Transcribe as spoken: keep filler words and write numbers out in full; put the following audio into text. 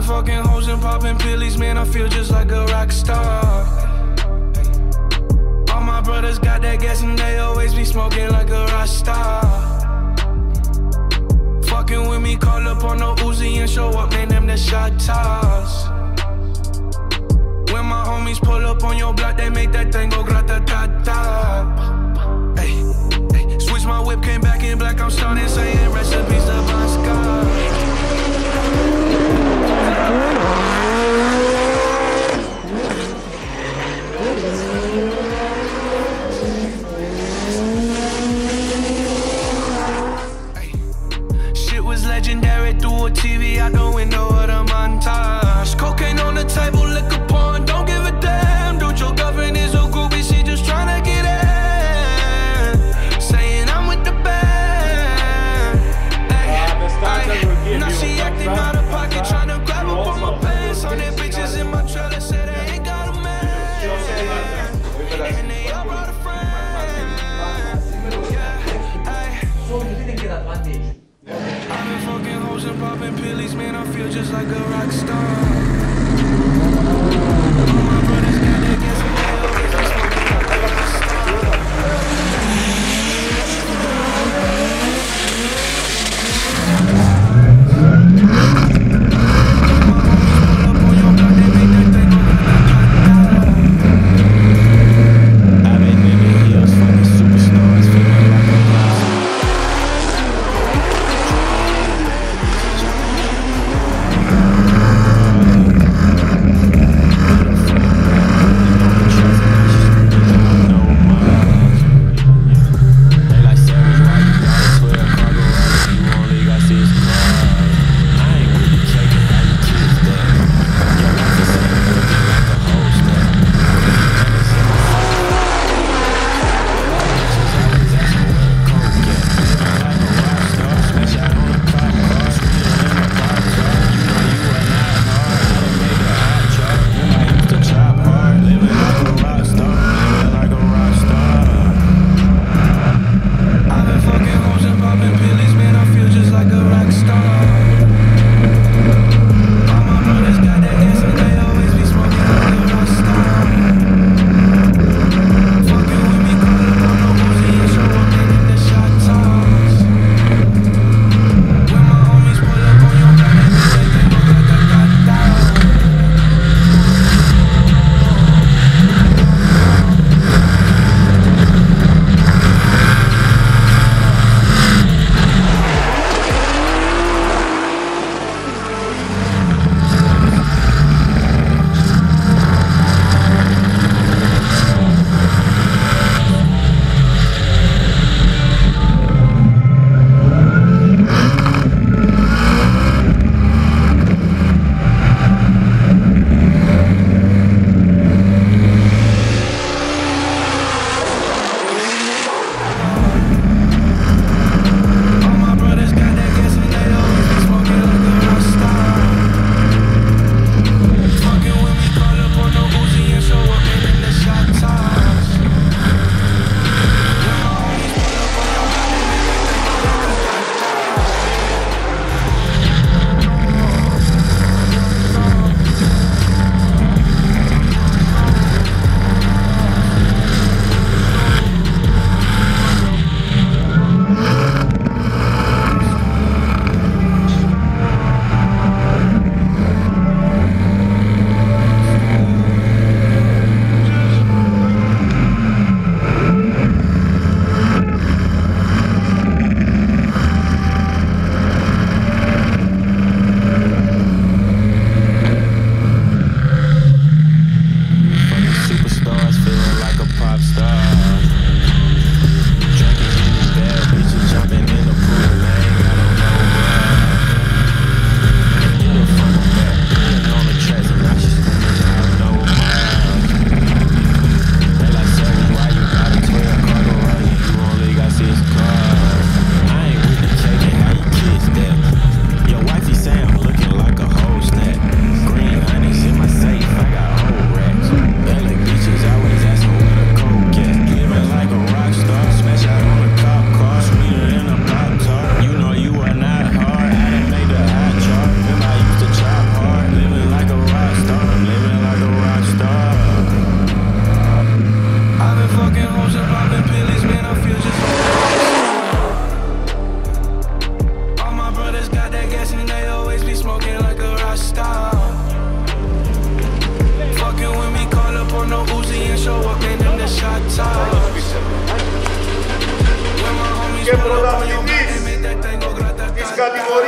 fucking hoes and popping pillies, man, I feel just like a rock star. All my brothers got that gas and they always be smoking like a rock star. Fucking with me, call up on no Uzi and show up, man, them the shot toss. When my homies pull up on your block, they make that thing go grata-ta-ta. Ay, ay. Switch my whip, came back in black, I'm starting saying recipes to Bon Scott. Shit was legendary through a T V out the window of the montage. Cocaine on the table, liquor porn, don't give a damn. Dude, your girlfriend is a groupie, she just tryna get in. Saying I'm with the band. Ay, ay. Now she acting out of pocket, tryna grab up on my pants. On their bitches in my trailer, say they ain't got a man. And they all brought a friend. Yeah, ay. I've been fucking hoes and popping pillies, man, I feel just like a rock star. All my brothers got that gas and they always be smoking like a rock star. I've been in the hills, fucking superstars, feeling like a rock star. Και πρωταθλητής της κατηγορίας